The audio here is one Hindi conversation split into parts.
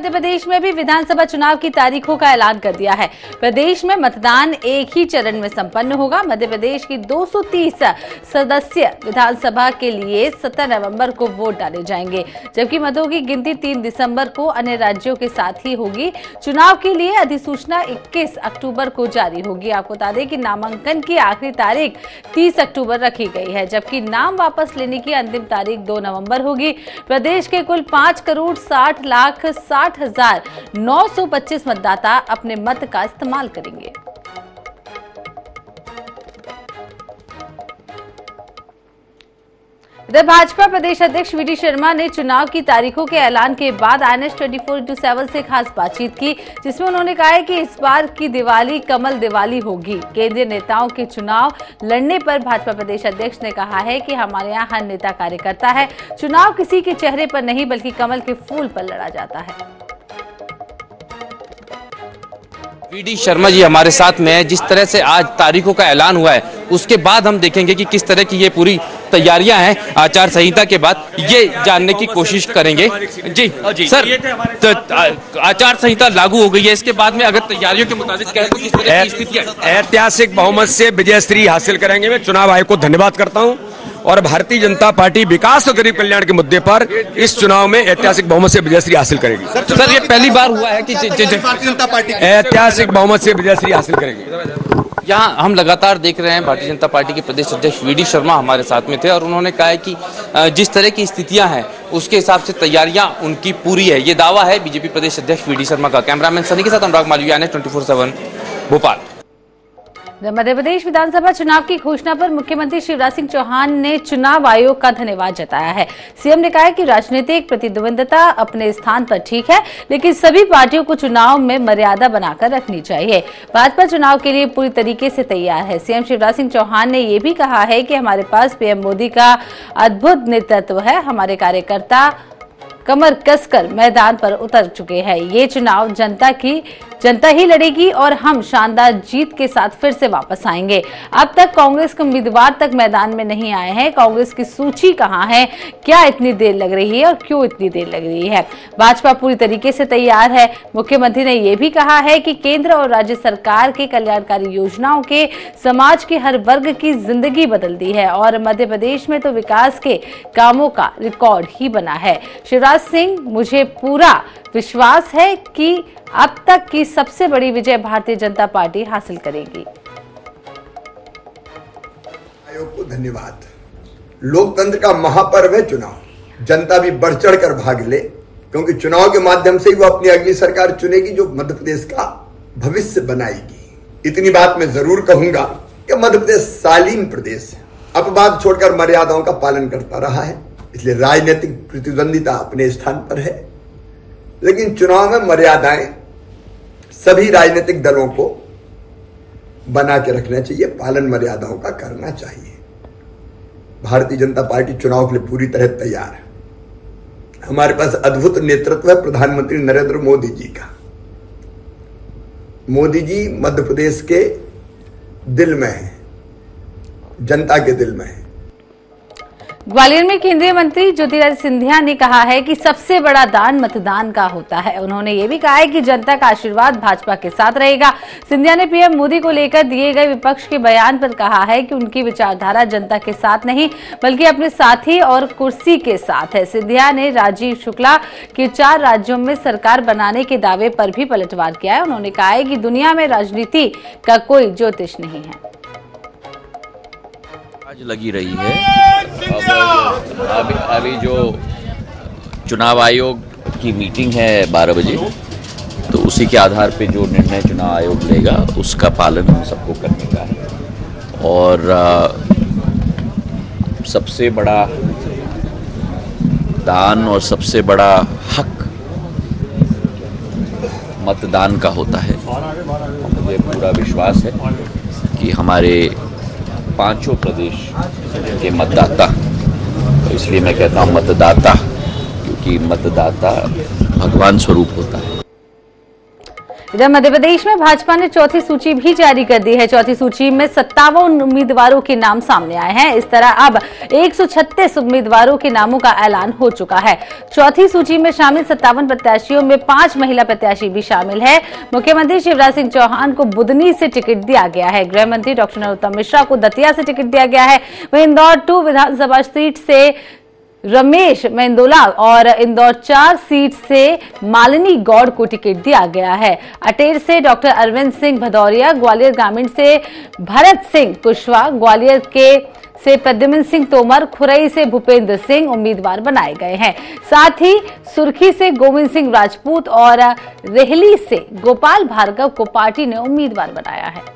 मध्य प्रदेश में भी विधानसभा चुनाव की तारीखों का ऐलान कर दिया है। प्रदेश में मतदान एक ही चरण में संपन्न होगा। मध्य प्रदेश की 230 सदस्य विधानसभा के लिए 17 नवंबर को वोट डाले जाएंगे, जबकि मतों की गिनती 3 दिसंबर को अन्य राज्यों के साथ ही होगी। चुनाव के लिए अधिसूचना 21 अक्टूबर को जारी होगी। आपको बता दें कि नामांकन की आखिरी तारीख 30 अक्टूबर रखी गई है, जबकि नाम वापस लेने की अंतिम तारीख 2 नवंबर होगी। प्रदेश के कुल 5,60,60,925 मतदाता अपने मत का इस्तेमाल करेंगे। इधर भाजपा प्रदेश अध्यक्ष वी डी शर्मा ने चुनाव की तारीखों के ऐलान के बाद INS 24/7 से खास बातचीत की, जिसमें उन्होंने कहा है कि इस बार की दिवाली कमल दिवाली होगी। केंद्रीय नेताओं के चुनाव लड़ने पर भाजपा प्रदेश अध्यक्ष ने कहा है कि हमारे यहाँ हर नेता कार्यकर्ता है। चुनाव किसी के चेहरे पर नहीं बल्कि कमल के फूल पर लड़ा जाता है। वी डी शर्मा जी हमारे साथ में है। जिस तरह से आज तारीखों का ऐलान हुआ है, उसके बाद हम देखेंगे कि किस तरह की ये पूरी तैयारियां हैं आचार संहिता के बाद, ये जानने की कोशिश करेंगे। जी सर, तो आचार संहिता लागू हो गई है, इसके बाद में अगर तैयारियों के मुताबिक कहें तो किस तरह की स्थिति है? ऐतिहासिक बहुमत से विजयश्री हासिल करेंगे। मैं चुनाव आयोग को धन्यवाद करता हूं और भारतीय जनता पार्टी विकास और गरीब कल्याण के मुद्दे पर इस चुनाव में ऐतिहासिक बहुमत से विजयश्री हासिल करेगी। सर, ये पहली बार हुआ है कि भारतीय जनता पार्टी ऐतिहासिक बहुमत से विजयश्री हासिल करेगी। यहाँ हम लगातार देख रहे हैं भारतीय जनता पार्टी के प्रदेश अध्यक्ष वी डी शर्मा हमारे साथ में थे और उन्होंने कहा है कि जिस तरह की स्थितियां हैं उसके हिसाब से तैयारियां उनकी पूरी है। ये दावा है बीजेपी प्रदेश अध्यक्ष वी डी शर्मा का। कैमरामैन सनी के साथ अनुराग मालवीय, INS 24/7 भोपाल। मध्य प्रदेश विधानसभा चुनाव की घोषणा पर मुख्यमंत्री शिवराज सिंह चौहान ने चुनाव आयोग का धन्यवाद जताया है। सीएम ने कहा है कि राजनीतिक प्रतिद्वंद्विता अपने स्थान पर ठीक है, लेकिन सभी पार्टियों को चुनाव में मर्यादा बनाकर रखनी चाहिए। भाजपा चुनाव के लिए पूरी तरीके से तैयार है। सीएम शिवराज सिंह चौहान ने यह भी कहा है कि हमारे पास पीएम मोदी का अद्भुत नेतृत्व है। हमारे कार्यकर्ता कमर कसकर मैदान पर उतर चुके हैं। ये चुनाव जनता ही लड़ेगी और हम शानदार जीत के साथ फिर से वापस आएंगे। अब तक कांग्रेस के उम्मीदवार तक मैदान में नहीं आए हैं। कांग्रेस की सूची कहां है? क्या इतनी देर लग रही है और क्यों इतनी देर लग रही है? भाजपा पूरी तरीके से तैयार है। मुख्यमंत्री ने यह भी कहा है कि केंद्र और राज्य सरकार के कल्याणकारी योजनाओं के समाज के हर वर्ग की जिंदगी बदल दी है और मध्य प्रदेश में तो विकास के कामों का रिकॉर्ड ही बना है। शिवराज सिंह, मुझे पूरा विश्वास है कि अब तक की सबसे बड़ी विजय भारतीय जनता पार्टी हासिल करेगी। आयोग को धन्यवाद। लोकतंत्र का महापर्व है चुनाव। जनता भी बढ़ चढ़ कर भाग ले, क्योंकि चुनाव के माध्यम से ही वो अपनी अगली सरकार चुनेगी जो मध्य प्रदेश का भविष्य बनाएगी। इतनी बात मैं जरूर कहूंगा कि मध्य प्रदेश शालीन प्रदेश है, अपवाद छोड़कर मर्यादाओं का पालन करता रहा है। इसलिए राजनीतिक प्रतिद्वंदिता अपने स्थान पर है, लेकिन चुनाव में मर्यादाएं सभी राजनीतिक दलों को बना के रखना चाहिए, पालन मर्यादाओं का करना चाहिए। भारतीय जनता पार्टी चुनाव के लिए पूरी तरह तैयार है। हमारे पास अद्भुत नेतृत्व है प्रधानमंत्री नरेंद्र मोदी जी का। मोदी जी मध्य प्रदेश के दिल में है, जनता के दिल में है। ग्वालियर में केंद्रीय मंत्री ज्योतिरादित्य सिंधिया ने कहा है कि सबसे बड़ा दान मतदान का होता है। उन्होंने ये भी कहा है कि जनता का आशीर्वाद भाजपा के साथ रहेगा। सिंधिया ने पीएम मोदी को लेकर दिए गए विपक्ष के बयान पर कहा है कि उनकी विचारधारा जनता के साथ नहीं बल्कि अपने साथी और कुर्सी के साथ है। सिंधिया ने राजीव शुक्ला के 4 राज्यों में सरकार बनाने के दावे पर भी पलटवार किया है। उन्होंने कहा है कि दुनिया में राजनीति का कोई ज्योतिष नहीं है। आज लगी रही है। अभी जो चुनाव आयोग की मीटिंग है 12 बजे, तो उसी के आधार पे जो निर्णय चुनाव आयोग लेगा उसका पालन हम सबको करने का है। और सबसे बड़ा दान और सबसे बड़ा हक मतदान का होता है। मुझे पूरा विश्वास है कि हमारे 5 प्रदेश के मतदाता, तो इसलिए मैं कहता हूँ मतदाता, क्योंकि मतदाता भगवान स्वरूप होता है। इधर मध्य प्रदेश में भाजपा ने चौथी सूची भी जारी कर दी है। चौथी सूची में 57 उम्मीदवारों के नाम सामने आए हैं। इस तरह अब 136 उम्मीदवारों के नामों का ऐलान हो चुका है। चौथी सूची में शामिल 57 प्रत्याशियों में 5 महिला प्रत्याशी भी शामिल है। मुख्यमंत्री शिवराज सिंह चौहान को बुधनी से टिकट दिया गया है। गृह मंत्री डॉक्टर नरोत्तम मिश्रा को दतिया से टिकट दिया गया है। वहीं इंदौर 2 विधानसभा सीट से रमेश मेंदोला और इंदौर 4 सीट से मालिनी गौड़ को टिकट दिया गया है। अटेर से डॉक्टर अरविंद सिंह भदौरिया, ग्वालियर ग्रामीण से भरत सिंह कुशवाहा, ग्वालियर से प्रद्युम्न सिंह तोमर, खुरई से भूपेंद्र सिंह उम्मीदवार बनाए गए हैं। साथ ही सुर्खी से गोविंद सिंह राजपूत और रेहली से गोपाल भार्गव को पार्टी ने उम्मीदवार बनाया है।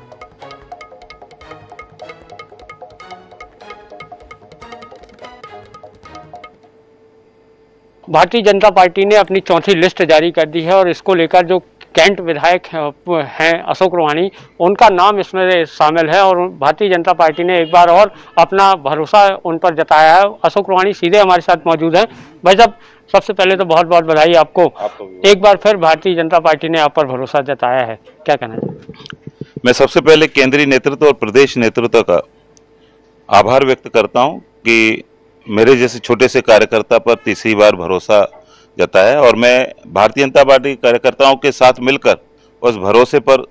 भारतीय जनता पार्टी ने अपनी चौथी लिस्ट जारी कर दी है और इसको लेकर जो कैंट विधायक हैं अशोक रोहानी, उनका नाम इसमें शामिल है और भारतीय जनता पार्टी ने एक बार और अपना भरोसा उन पर जताया है। अशोक रोहानी सीधे हमारे साथ मौजूद हैं। भाई साहब, सबसे पहले तो बहुत बहुत बधाई आपको। एक बार फिर भारतीय जनता पार्टी ने आप पर भरोसा जताया है, क्या कहना है? मैं सबसे पहले केंद्रीय नेतृत्व और प्रदेश नेतृत्व का आभार व्यक्त करता हूं कि मेरे जैसे छोटे से कार्यकर्ता पर तीसरी बार भरोसा जताया और मैं भारतीय जनता पार्टी के कार्यकर्ताओं के साथ मिलकर उस भरोसे पर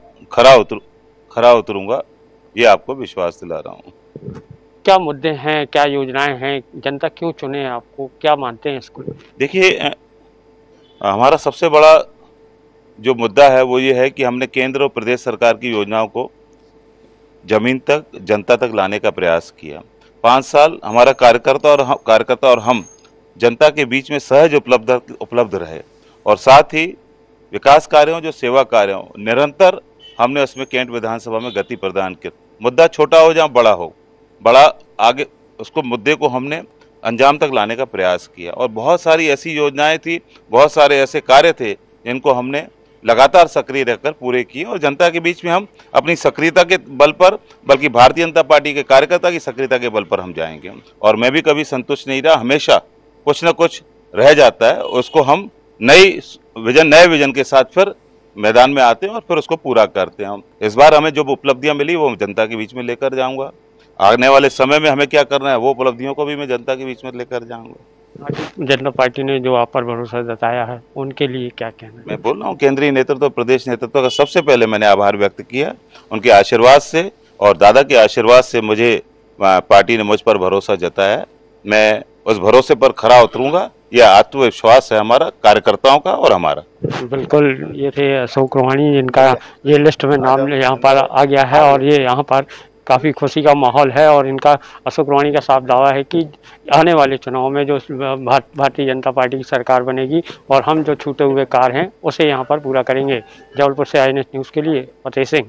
खरा उतरूंगा, ये आपको विश्वास दिला रहा हूं। क्या मुद्दे हैं, क्या योजनाएं हैं, जनता क्यों चुने आपको, क्या मानते हैं इसको? देखिए, हमारा सबसे बड़ा जो मुद्दा है वो ये है कि हमने केंद्र और प्रदेश सरकार की योजनाओं को जमीन तक, जनता तक लाने का प्रयास किया। 5 साल हमारा कार्यकर्ता और हम जनता के बीच में सहज उपलब्ध रहे और साथ ही विकास कार्यों, जो सेवा कार्यों, निरंतर हमने उसमें कैंट विधानसभा में गति प्रदान की। मुद्दा छोटा हो या बड़ा आगे उसको मुद्दे को हमने अंजाम तक लाने का प्रयास किया और बहुत सारी ऐसी योजनाएं थी, बहुत सारे ऐसे कार्य थे जिनको हमने लगातार सक्रिय रहकर पूरे किए और जनता के बीच में हम अपनी सक्रियता के बल पर, बल्कि भारतीय जनता पार्टी के कार्यकर्ता की सक्रियता के बल पर हम जाएंगे। और मैं भी कभी संतुष्ट नहीं रहा, हमेशा कुछ न कुछ रह जाता है, उसको हम नए विजन के साथ फिर मैदान में आते हैं और फिर उसको पूरा करते हैं। इस बार हमें जो उपलब्धियां मिली वो जनता के बीच में लेकर जाऊंगा। आने वाले समय में हमें क्या करना है वो उपलब्धियों को भी मैं जनता के बीच में लेकर जाऊंगा। जनता पार्टी ने जो आप पर भरोसा जताया है उनके लिए क्या कहना है? मैं बोल रहा हूँ, केंद्रीय नेतृत्व, प्रदेश नेतृत्व का सबसे पहले मैंने आभार व्यक्त किया। उनके आशीर्वाद से और दादा के आशीर्वाद से मुझे पार्टी ने मुझ पर भरोसा जताया। मैं उस भरोसे पर खरा उतरूंगा, यह आत्मविश्वास है हमारा, कार्यकर्ताओं का और हमारा। बिल्कुल, ये थे अशोक रोहानी, जिनका ये लिस्ट में नाम यहाँ पर आ गया है और ये यहाँ पर काफ़ी खुशी का माहौल है और इनका, अशोक रोहानी का साफ दावा है कि आने वाले चुनाव में जो भारतीय जनता पार्टी की सरकार बनेगी और हम जो छूटे हुए कार्य हैं उसे यहाँ पर पूरा करेंगे। जबलपुर से INS न्यूज़ के लिए फतेह सिंह।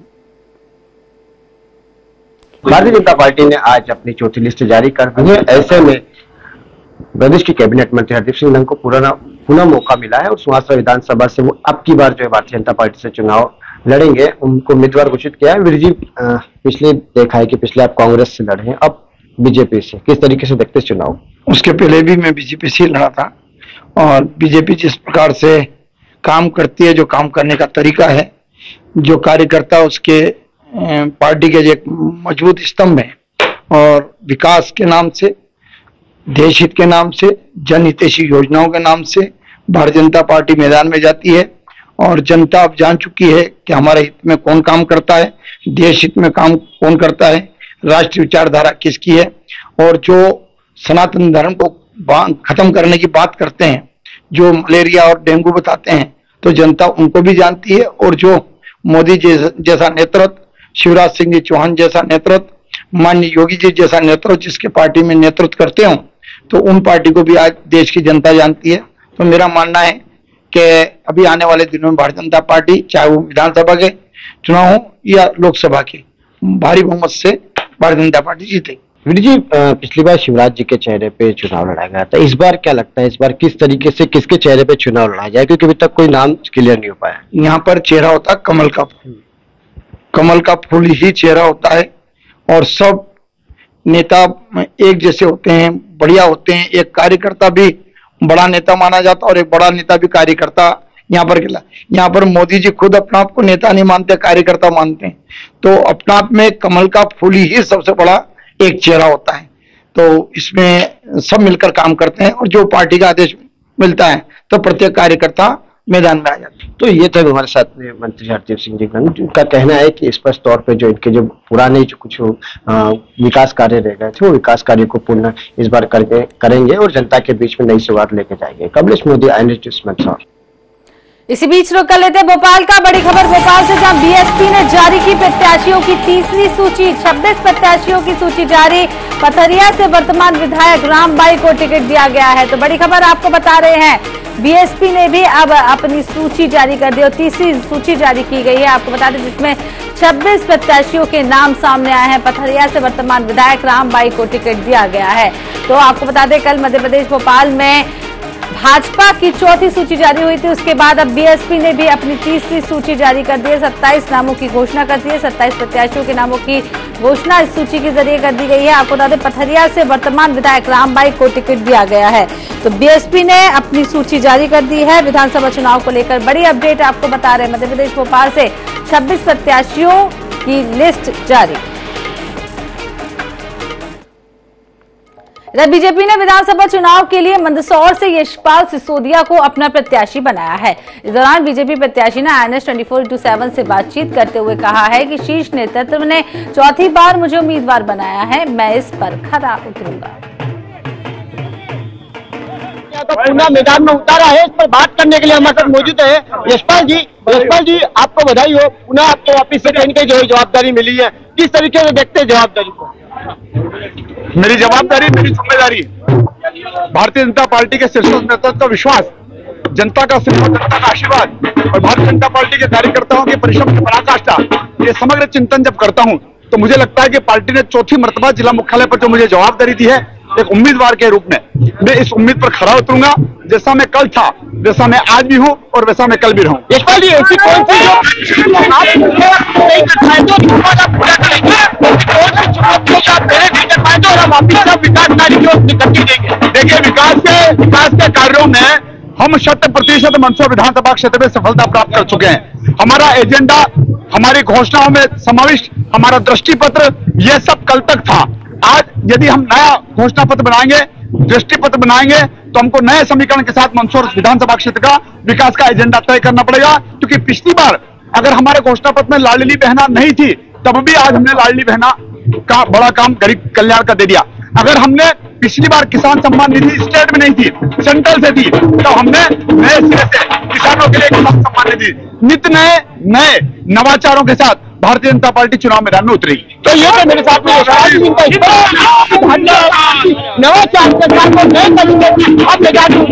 भारतीय जनता पार्टी ने आज अपनी चौथी लिस्ट जारी कर दी है। ऐसे में प्रदेश के कैबिनेट मंत्री हरदीप सिंह डंग को पुनः मौका मिला है और सुहासरा विधानसभा से वो अब की बार जो है भारतीय जनता पार्टी से चुनाव लड़ेंगे, उनको उम्मीदवार घोषित किया है। वीरजी, पिछले देखा है कि पिछले आप कांग्रेस से लड़े हैं, अब बीजेपी से, किस तरीके से देखते हैं चुनाव? उसके पहले भी मैं बीजेपी से लड़ा था और बीजेपी जिस प्रकार से काम करती है, जो काम करने का तरीका है, जो कार्यकर्ता उसके पार्टी के एक मजबूत स्तंभ है और विकास के नाम से, देश हित के नाम से, जनहितैषी योजनाओं के नाम से भारतीय जनता पार्टी मैदान में जाती है और जनता अब जान चुकी है कि हमारे हित में कौन काम करता है, देश हित में काम कौन करता है, राष्ट्रीय विचारधारा किसकी है और जो सनातन धर्म को खत्म करने की बात करते हैं, जो मलेरिया और डेंगू बताते हैं, तो जनता उनको भी जानती है। और जो मोदी जैसा नेतृत्व, शिवराज सिंह जी चौहान जैसा नेतृत्व, माननीय योगी जी जैसा नेतृत्व जिसके पार्टी में नेतृत्व करते हो, तो उन पार्टी को भी आज देश की जनता जानती है। तो मेरा मानना है कि अभी आने वाले दिनों में भारतीय जनता पार्टी, चाहे वो विधानसभा के चुनाव हो या लोकसभा के, भारी बहुमत से भारतीय जनता पार्टी जीतेगी। वीर जी, पिछली बार शिवराज जी के चेहरे पे चुनाव लड़ा गया था, इस बार क्या लगता है, इस बार किस तरीके से किसके चेहरे पे चुनाव लड़ा जाए, क्योंकि अभी तक कोई नाम क्लियर नहीं हो पाया? यहाँ पर चेहरा होता है कमल का फूल, कमल का फूल ही चेहरा होता है और सब नेता एक जैसे होते हैं, बढ़िया होते हैं। एक कार्यकर्ता भी बड़ा नेता माना जाता है और एक बड़ा नेता भी कार्यकर्ता यहाँ पर गिला। यहाँ पर मोदी जी खुद अपना आप को नेता नहीं मानते, कार्यकर्ता मानते हैं। तो अपना आप में कमल का फूल ही सबसे बड़ा एक चेहरा होता है। तो इसमें सब मिलकर काम करते हैं और जो पार्टी का आदेश मिलता है तो प्रत्येक कार्यकर्ता मैदान में आ जाता है। तो ये थे हमारे साथ में मंत्री हरदीप सिंह जी, जिनका कहना है कि स्पष्ट तौर पे जो इनके जो पुराने जो कुछ विकास कार्य रह गए थे वो विकास कार्य को पूर्ण इस बार करके करेंगे और जनता के बीच में नई शुरुआत लेके जाएंगे। कमलेश मोदी, INS मंदसौर। इसी बीच रुक कर लेते भोपाल का। बड़ी खबर भोपाल से, जहां बीएसपी ने जारी की प्रत्याशियों की तीसरी सूची। 26 प्रत्याशियों की सूची जारी। पथरिया से वर्तमान विधायक रामबाई को टिकट दिया गया है। तो बड़ी खबर आपको बता रहे हैं, बीएसपी ने भी अब अपनी सूची जारी कर दी और तीसरी सूची जारी की गई है। आपको बता दें जिसमें 26 प्रत्याशियों के नाम सामने आए हैं। पथरिया से वर्तमान विधायक रामबाई को टिकट दिया गया है। तो आपको बता दें कल मध्य प्रदेश भोपाल में भाजपा की चौथी सूची जारी हुई थी, उसके बाद अब बीएसपी ने भी अपनी तीसरी सूची जारी कर दी है। 27 नामों की घोषणा कर दी है। 27 प्रत्याशियों के नामों की घोषणा इस सूची के जरिए कर दी गई है। आपको बता दें पथरिया से वर्तमान विधायक रामबाई को टिकट दिया गया है। तो बीएसपी ने अपनी सूची जारी कर दी है। विधानसभा चुनाव को लेकर बड़ी अपडेट आपको बता रहे हैं। मध्य प्रदेश भोपाल से 26 प्रत्याशियों की लिस्ट जारी। इधर बीजेपी ने विधानसभा चुनाव के लिए मंदसौर से यशपाल सिसोदिया को अपना प्रत्याशी बनाया है। इस दौरान बीजेपी प्रत्याशी ने INS 24/7 से बातचीत करते हुए कहा है कि शीर्ष नेतृत्व ने चौथी बार मुझे उम्मीदवार बनाया है, मैं इस पर खरा उतरूंगा। पूरा मैदान में उतारा है, इस पर बात करने के लिए हमारे साथ मौजूद है यशपाल जी। यशपाल जी, आपको बधाई हो, पुनः आपको वापिस से कहीं जो जवाबदारी मिली है, किस तरीके से देखते हैं जवाबदारी को? मेरी जवाबदारी, मेरी जिम्मेदारी, भारतीय जनता पार्टी के शीर्ष नेतृत्व का विश्वास, जनता का सिर्फ जनता का आशीर्वाद और भारतीय जनता पार्टी के कार्यकर्ताओं के परिश्रम की पराकाष्ठा, ये समग्र चिंतन जब करता हूं तो मुझे लगता है कि पार्टी ने चौथी मर्तबा जिला मुख्यालय पर जो मुझे जवाबदारी दी है एक उम्मीदवार के रूप में, मैं इस उम्मीद पर खरा उतरूंगा। जैसा मैं कल था, वैसा मैं आज भी हूं और वैसा मैं कल भी रहूं। यशपाल जी, ऐसी कौन सी जो आप नहीं कर पाए तो पूरा करेंगे, कौन सी चुनौतियों आप पहले नहीं कर पाए तो हम वापिस सब विकास कार्य जो निकल देंगे? देखिए, विकास के कार्यों में हम 100% मंदसौर विधानसभा क्षेत्र में सफलता प्राप्त कर चुके हैं। हमारा एजेंडा, हमारी घोषणाओं में समाविष्ट हमारा दृष्टिपत्र, यह सब कल तक था। आज यदि हम नया घोषणा पत्र बनाएंगे, दृष्टिपत्र बनाएंगे, तो हमको नए समीकरण के साथ मंदसौर विधानसभा क्षेत्र का विकास का एजेंडा तय करना पड़ेगा। क्योंकि पिछली बार अगर हमारे घोषणा पत्र में लाडली बहना नहीं थी, तब भी आज हमने लाडली बहना का बड़ा काम गरीब कल्याण का दे दिया। अगर हमने पिछली बार किसान सम्मान निधि स्टेट में नहीं थी, सेंट्रल से थी, तो हमने नए सिरे से किसानों के लिए किसान सम्मान निधि, नित्य नए नवाचारों के साथ भारतीय जनता पार्टी चुनाव मैदान में उतरेगी। तो ये तो मेरे साथ में नवाचार के साथ नए तरीके आप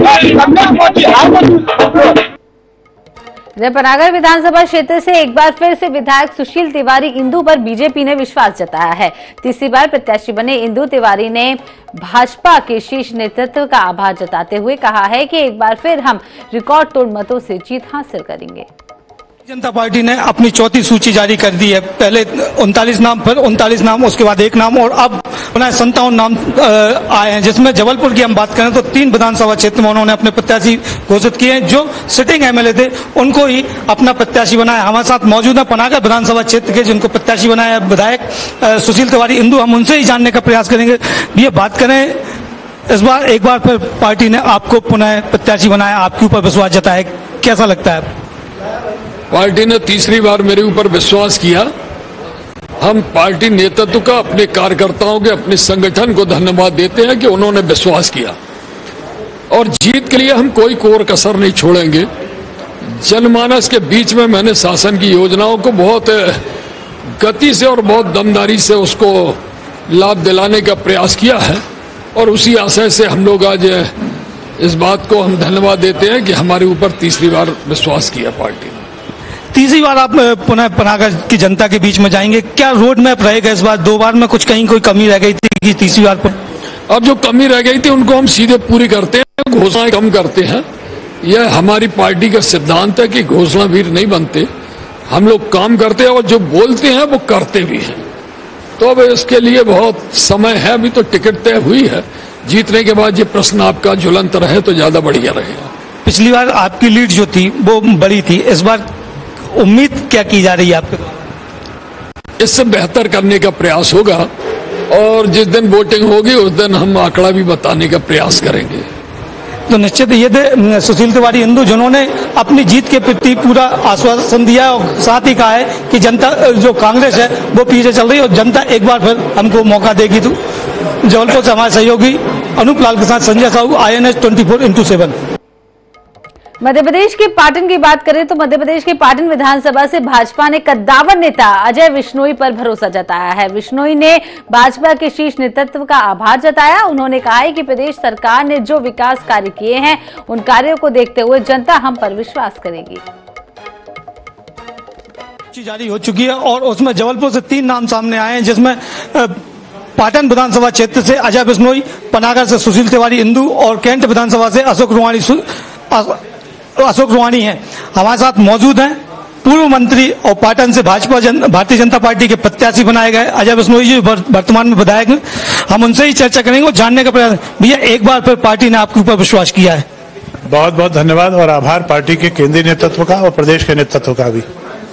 पनागर विधानसभा क्षेत्र से एक बार फिर से विधायक सुशील तिवारी इंदु पर बीजेपी ने विश्वास जताया है। तीसरी बार प्रत्याशी बने इंदु तिवारी ने भाजपा के शीर्ष नेतृत्व का आभार जताते हुए कहा है कि एक बार फिर हम रिकॉर्ड तोड़ मतों से जीत हासिल करेंगे। जनता पार्टी ने अपनी चौथी सूची जारी कर दी है। पहले 39 नाम, फिर 39 नाम, उसके बाद 1 नाम और अब 57 नाम आए हैं, जिसमें जबलपुर की हम बात करें तो 3 विधानसभा क्षेत्र में उन्होंने अपने प्रत्याशी घोषित किए हैं। जो सिटिंग एमएलए थे उनको ही अपना प्रत्याशी बनाया। हमारे साथ मौजूद है पनागर विधानसभा क्षेत्र के जिनको प्रत्याशी बनाया विधायक सुशील तिवारी इंदु। हम उनसे ही जानने का प्रयास करेंगे। ये बात करें, इस बार एक बार फिर पार्टी ने आपको पुनः प्रत्याशी बनाया, आपके ऊपर विश्वास जताया, कैसा लगता है? पार्टी ने तीसरी बार मेरे ऊपर विश्वास किया। हम पार्टी नेतृत्व का, अपने कार्यकर्ताओं के, अपने संगठन को धन्यवाद देते हैं कि उन्होंने विश्वास किया और जीत के लिए हम कोई कोर कसर नहीं छोड़ेंगे। जनमानस के बीच में मैंने शासन की योजनाओं को बहुत गति से और बहुत दमदारी से उसको लाभ दिलाने का प्रयास किया है और उसी आशय से हम लोग आज इस बात को हम धन्यवाद देते हैं कि हमारे ऊपर तीसरी बार विश्वास किया पार्टी ने। तीसरी बार आप पुनः पनागर की जनता के बीच में जाएंगे, क्या रोड मैप रहेगा इस बार? 2 बार में कुछ कहीं कोई कमी रह गई थी कि तीसरी बार पर? अब जो कमी रह गई थी उनको हम सीधे पूरी करते हैं, घोषणाएं कम करते हैं। यह हमारी पार्टी का सिद्धांत है कि घोषणा वीर नहीं बनते, हम लोग काम करते हैं और जो बोलते हैं वो करते भी हैं। तो अब इसके लिए बहुत समय है, अभी तो टिकट तय हुई है। जीतने के बाद ये प्रश्न आपका ज्वलंत रहे तो ज्यादा बढ़िया रहेगा। पिछली बार आपकी लीड जो थी वो बड़ी थी, इस बार उम्मीद क्या की जा रही है आपके? इससे बेहतर करने का प्रयास होगा और जिस दिन वोटिंग होगी उस दिन हम आंकड़ा भी बताने का प्रयास करेंगे। तो निश्चित ये थे सुशील तिवारी हिंदू, जिन्होंने अपनी जीत के प्रति पूरा आश्वासन दिया और साथ ही कहा है कि जनता जो कांग्रेस है वो पीछे चल रही है और जनता एक बार फिर हमको मौका देगी। तो जबलपुर से हमारे सहयोगी अनूप लाल के साथ संजय साहू, INS 24x7। मध्य प्रदेश के पाटन की बात करें तो मध्य प्रदेश के पाटन विधानसभा से भाजपा ने कद्दावर नेता अजय विश्नोई पर भरोसा जताया है। विश्नोई ने भाजपा के शीर्ष नेतृत्व का आभार जताया। उन्होंने कहा है कि प्रदेश सरकार ने जो विकास कार्य किए हैं उन कार्यों को देखते हुए जनता हम पर विश्वास करेगी। जारी हो चुकी है और उसमें जबलपुर से 3 नाम सामने आए हैं, जिसमें पाटन विधानसभा क्षेत्र से अजय विश्नोई, पनागर से सुशील तिवारी हिंदू और कैंट विधानसभा से अशोक रुहानी हैं। हमारे साथ मौजूद हैं पूर्व मंत्री और पाटन से भारतीय जनता पार्टी के प्रत्याशी बनाए गए अजय विश्नोई जी, वर्तमान में विधायक हैं। हम उनसे ही चर्चा करेंगे और जानने का प्रयास। भैया, एक बार फिर पार्टी ने आपके ऊपर विश्वास किया है, बहुत बहुत धन्यवाद और आभार पार्टी के केंद्रीय नेतृत्व का और प्रदेश के नेतृत्व का भी।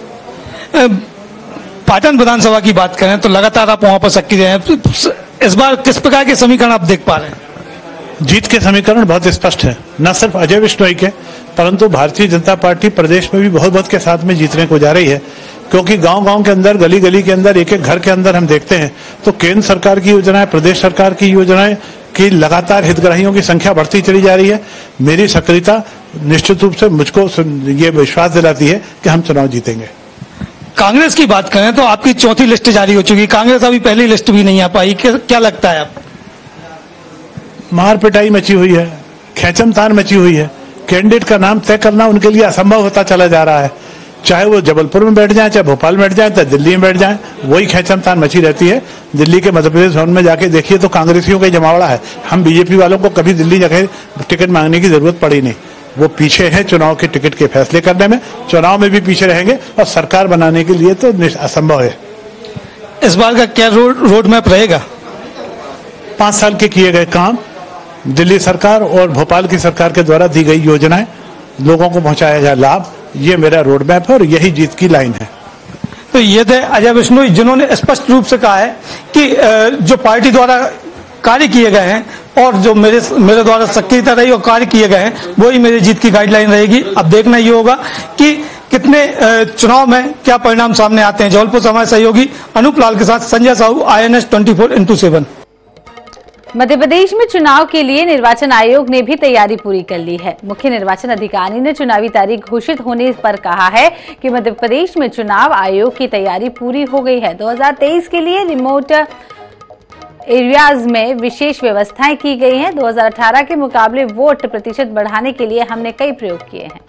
पाटन विधानसभा की बात करें तो लगातार आप वहां पर सक्रिय हैं, इस बार किस प्रकार के समीकरण आप देख पा रहे हैं? जीत के समीकरण बहुत स्पष्ट है, न सिर्फ अजय विश्नोई के परंतु भारतीय जनता पार्टी प्रदेश में भी बहुत के साथ में जीतने को जा रही है। क्योंकि गांव-गांव के अंदर, गली-गली के अंदर, एक-एक घर के अंदर हम देखते हैं तो केंद्र सरकार की योजनाएं, प्रदेश सरकार की योजनाएं की लगातार हितग्राहियों की संख्या बढ़ती चली जा रही है। मेरी सक्रियता निश्चित रूप से मुझको ये विश्वास दिलाती है कि हम चुनाव जीतेंगे। कांग्रेस की बात करें तो आपकी चौथी लिस्ट जारी हो चुकी, कांग्रेस अभी पहली लिस्ट भी नहीं आ पाई, क्या लगता है आपको? मार पिटाई मची हुई है, खैचमतान मची हुई है। कैंडिडेट का नाम तय करना उनके लिए असंभव होता चला जा रहा है। चाहे वो जबलपुर में बैठ जाए, चाहे भोपाल में बैठ जाए, चाहे दिल्ली में बैठ जाए, वही खैचमतान मची रहती है। दिल्ली के मध्य प्रदेश भवन में जाके देखिए तो कांग्रेसियों का जमावड़ा है। हम बीजेपी वालों को कभी दिल्ली जाके टिकट मांगने की जरूरत पड़ी नहीं। वो पीछे है चुनाव के टिकट के फैसले करने में, चुनाव में भी पीछे रहेंगे और सरकार बनाने के लिए तो असंभव है। इस बार का क्या रोड मैप रहेगा? 5 साल के किए गए काम, दिल्ली सरकार और भोपाल की सरकार के द्वारा दी गई योजनाएं, लोगों को पहुंचाया जाए लाभ, ये मेरा रोड मैप है और यही जीत की लाइन है। तो ये थे अजय विश्नोई, जिन्होंने स्पष्ट रूप से कहा है कि जो पार्टी द्वारा कार्य किए गए हैं और जो मेरे द्वारा सक्रियता रही और कार्य किए गए हैं वही मेरी जीत की गाइडलाइन रहेगी। अब देखना ये होगा कि कितने चुनाव में क्या परिणाम सामने आते हैं। जबलपुर से हमारे सहयोगी अनूप लाल के साथ संजय साहू, INS 24x7। मध्य प्रदेश में चुनाव के लिए निर्वाचन आयोग ने भी तैयारी पूरी कर ली है। मुख्य निर्वाचन अधिकारी ने चुनावी तारीख घोषित होने पर कहा है कि मध्य प्रदेश में चुनाव आयोग की तैयारी पूरी हो गई है। 2023 के लिए रिमोट एरियाज में विशेष व्यवस्थाएं की गई हैं। 2018 के मुकाबले वोट प्रतिशत बढ़ाने के लिए हमने कई प्रयोग किए हैं।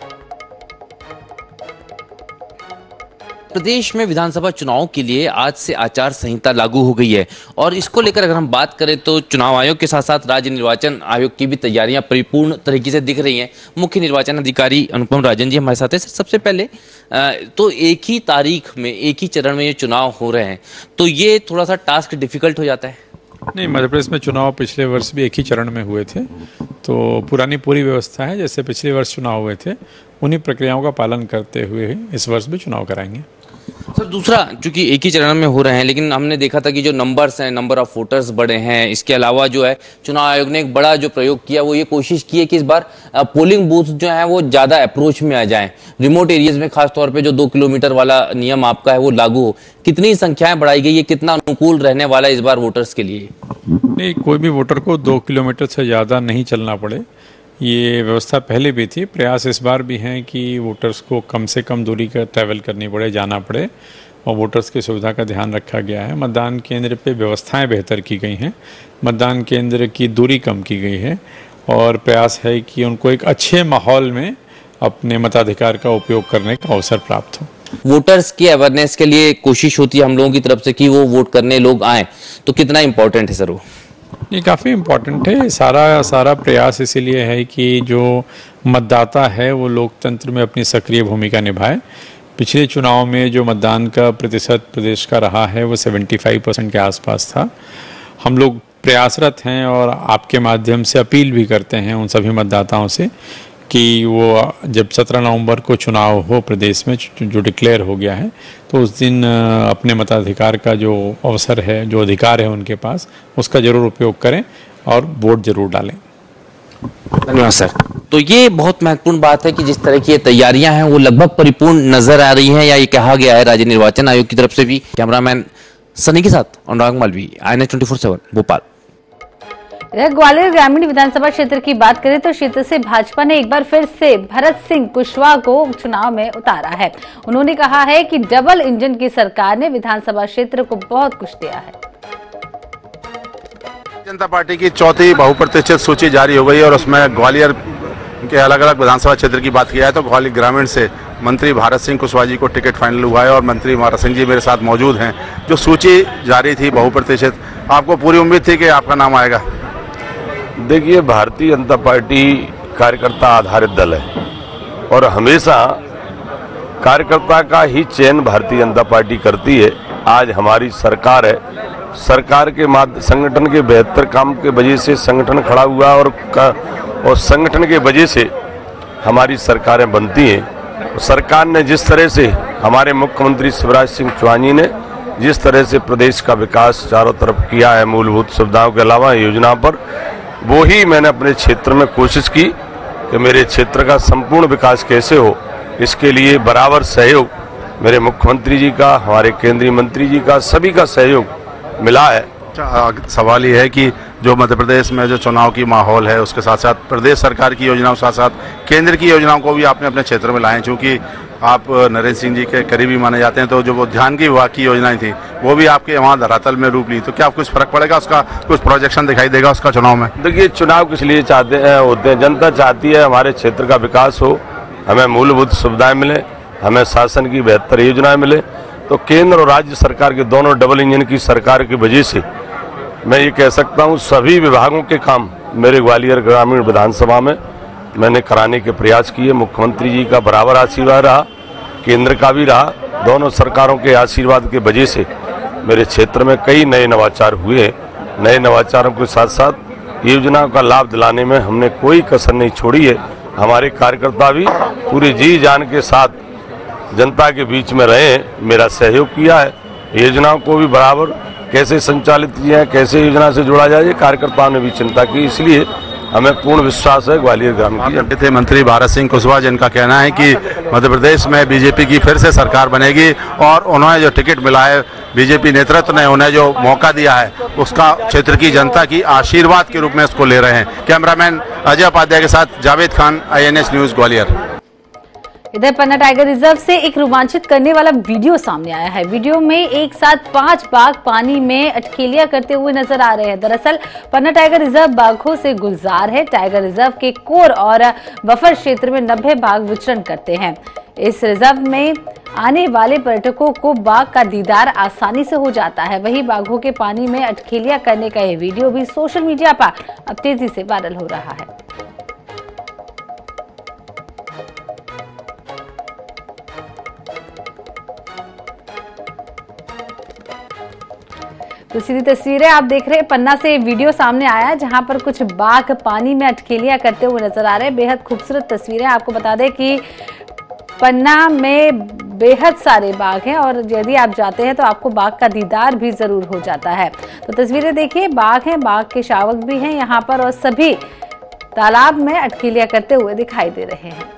प्रदेश में विधानसभा चुनाव के लिए आज से आचार संहिता लागू हो गई है और इसको लेकर अगर हम बात करें तो चुनाव आयोग के साथ साथ राज्य निर्वाचन आयोग की भी तैयारियां परिपूर्ण तरीके से दिख रही हैं। मुख्य निर्वाचन अधिकारी अनुपम राजन जी हमारे साथ हैं। सबसे पहले तो एक ही तारीख में, एक ही चरण में ये चुनाव हो रहे हैं, तो ये थोड़ा सा टास्क डिफिकल्ट हो जाता है? नहीं, मध्य प्रदेश में चुनाव पिछले वर्ष भी एक ही चरण में हुए थे, तो पूरी व्यवस्था है जैसे पिछले वर्ष चुनाव हुए थे उन्हीं प्रक्रियाओं का पालन करते हुए इस वर्ष भी चुनाव कराएंगे। सर, दूसरा, चूंकि एक ही चरण में हो रहे हैं लेकिन हमने देखा था कि जो नंबर्स हैं, नंबर ऑफ वोटर्स बढ़े हैं। इसके अलावा जो है चुनाव आयोग ने एक बड़ा जो प्रयोग किया वो ये कोशिश की है कि इस बार पोलिंग बूथ जो है वो ज्यादा अप्रोच में आ जाएं, रिमोट एरियाज में खासतौर पे जो 2 किलोमीटर वाला नियम आपका है वो लागू हो। कितनी संख्याएं बढ़ाई गई है, कितना अनुकूल रहने वाला है इस बार वोटर्स के लिए? नहीं, कोई भी वोटर को 2 किलोमीटर से ज्यादा नहीं चलना पड़े, ये व्यवस्था पहले भी थी। प्रयास इस बार भी है कि वोटर्स को कम से कम दूरी का ट्रैवल करनी पड़े, जाना पड़े और वोटर्स की सुविधा का ध्यान रखा गया है। मतदान केंद्र पे व्यवस्थाएं बेहतर की गई हैं, मतदान केंद्र की दूरी कम की गई है और प्रयास है कि उनको एक अच्छे माहौल में अपने मताधिकार का उपयोग करने का अवसर प्राप्त हो। वोटर्स की अवेयरनेस के लिए कोशिश होती है हम लोगों की तरफ से कि वो वोट करने लोग आए, तो कितना इम्पोर्टेंट है सर वो? ये काफ़ी इम्पोर्टेंट है। सारा प्रयास इसीलिए है कि जो मतदाता है वो लोकतंत्र में अपनी सक्रिय भूमिका निभाए। पिछले चुनाव में जो मतदान का प्रतिशत प्रदेश का रहा है वो 75% के आसपास था। हम लोग प्रयासरत हैं और आपके माध्यम से अपील भी करते हैं उन सभी मतदाताओं से कि वो जब 17 नवंबर को चुनाव हो प्रदेश में जो डिक्लेयर हो गया है, तो उस दिन अपने मताधिकार का जो अवसर है, जो अधिकार है उनके पास, उसका जरूर उपयोग करें और वोट जरूर डालें। धन्यवाद सर। तो ये बहुत महत्वपूर्ण बात है कि जिस तरह की ये तैयारियां हैं वो लगभग परिपूर्ण नजर आ रही हैं, या ये कहा गया है राज्य निर्वाचन आयोग की तरफ से भी। कैमरामैन सनी के साथ अनुराग मालवी, INS 24/7 भोपाल। ग्वालियर ग्रामीण विधानसभा क्षेत्र की बात करें तो क्षेत्र से भाजपा ने एक बार फिर से भरत सिंह कुशवाहा को चुनाव में उतारा है। उन्होंने कहा है कि डबल इंजन की सरकार ने विधानसभा क्षेत्र को बहुत कुछ दिया है। जनता पार्टी की चौथी बहुप्रतीक्षित सूची जारी हो गई है और उसमें ग्वालियर के अलग अलग विधानसभा क्षेत्र की बात किया है तो ग्वालियर ग्रामीण से मंत्री भारत सिंह कुशवाहा जी को टिकट फाइनल हुआ है और मंत्री भारत सिंह जी मेरे साथ मौजूद हैं। जो सूची जारी थी बहुप्रतीक्षित, आपको पूरी उम्मीद थी कि आपका नाम आएगा? देखिए, भारतीय जनता पार्टी कार्यकर्ता आधारित दल है और हमेशा कार्यकर्ता का ही चयन भारतीय जनता पार्टी करती है। आज हमारी सरकार है, सरकार के संगठन के बेहतर काम के वजह से संगठन खड़ा हुआ और संगठन के वजह से हमारी सरकारें बनती हैं। सरकार ने जिस तरह से हमारे मुख्यमंत्री शिवराज सिंह चौहान जी ने जिस तरह से प्रदेश का विकास चारों तरफ किया है, मूलभूत सुविधाओं के अलावा योजनाओं पर, वो ही मैंने अपने क्षेत्र में कोशिश की कि मेरे क्षेत्र का संपूर्ण विकास कैसे हो। इसके लिए बराबर सहयोग मेरे मुख्यमंत्री जी का, हमारे केंद्रीय मंत्री जी का, सभी का सहयोग मिला है। सवाल ये है कि जो मध्य प्रदेश में जो चुनाव की माहौल है उसके साथ साथ प्रदेश सरकार की योजनाओं के साथ साथ केंद्र की योजनाओं को भी आपने अपने क्षेत्र में लाए, क्योंकि आप नरेंद्र सिंह जी के करीबी माने जाते हैं, तो जो वो ध्यान की विभाग की योजनाएं थी वो भी आपके वहाँ धरातल में रूप ली, तो क्या कुछ फर्क पड़ेगा, उसका कुछ प्रोजेक्शन दिखाई देगा उसका चुनाव में? देखिए, चुनाव किस लिए होते हैं, जनता चाहती है हमारे क्षेत्र का विकास हो, हमें मूलभूत सुविधाएं मिले, हमें शासन की बेहतर योजनाएं मिले। तो केंद्र और राज्य सरकार के दोनों डबल इंजन की सरकार की वजह से मैं ये कह सकता हूँ सभी विभागों के काम मेरे ग्वालियर ग्रामीण विधानसभा में मैंने कराने के प्रयास किए। मुख्यमंत्री जी का बराबर आशीर्वाद रहा, केंद्र का भी रहा। दोनों सरकारों के आशीर्वाद के वजह से मेरे क्षेत्र में कई नए नवाचार हुए। नए नवाचारों के साथ साथ योजनाओं का लाभ दिलाने में हमने कोई कसर नहीं छोड़ी है। हमारे कार्यकर्ता भी पूरे जी जान के साथ जनता के बीच में रहे, मेरा सहयोग किया है। योजनाओं को भी बराबर कैसे संचालित किया है, कैसे योजना से जोड़ा जाए, कार्यकर्ताओं ने भी चिंता की। इसलिए हमें पूर्ण विश्वास है ग्वालियर ग्रामीण की। थे मंत्री भारत सिंह कुशवाहा, जिनका कहना है कि मध्य प्रदेश में बीजेपी की फिर से सरकार बनेगी और उन्होंने जो टिकट मिला है, बीजेपी नेतृत्व ने उन्हें जो मौका दिया है, उसका क्षेत्र की जनता की आशीर्वाद के रूप में उसको ले रहे हैं। कैमरामैन अजय उपाध्याय के साथ जावेद खान, INS न्यूज ग्वालियर। इधर पन्ना टाइगर रिजर्व से एक रोमांचित करने वाला वीडियो सामने आया है। वीडियो में एक साथ 5 बाघ पानी में अटखेलियां करते हुए नजर आ रहे हैं। दरअसल पन्ना टाइगर रिजर्व बाघों से गुलजार है। टाइगर रिजर्व के कोर और बफर क्षेत्र में 90 बाघ विचरण करते हैं। इस रिजर्व में आने वाले पर्यटकों को बाघ का दीदार आसानी से हो जाता है। वहीं बाघों के पानी में अटखेलियां करने का यह वीडियो भी सोशल मीडिया पर अब तेजी से वायरल हो रहा है। तो सीधी तस्वीरें आप देख रहे हैं, पन्ना से वीडियो सामने आया है जहां पर कुछ बाघ पानी में अटखेलियां करते हुए नजर आ रहे हैं। बेहद खूबसूरत तस्वीरें। आपको बता दें कि पन्ना में बेहद सारे बाघ हैं और यदि आप जाते हैं तो आपको बाघ का दीदार भी जरूर हो जाता है। तो तस्वीरें देखिए, बाघ हैं, बाघ के शावक भी हैं यहाँ पर और सभी तालाब में अटखेलियां करते हुए दिखाई दे रहे हैं।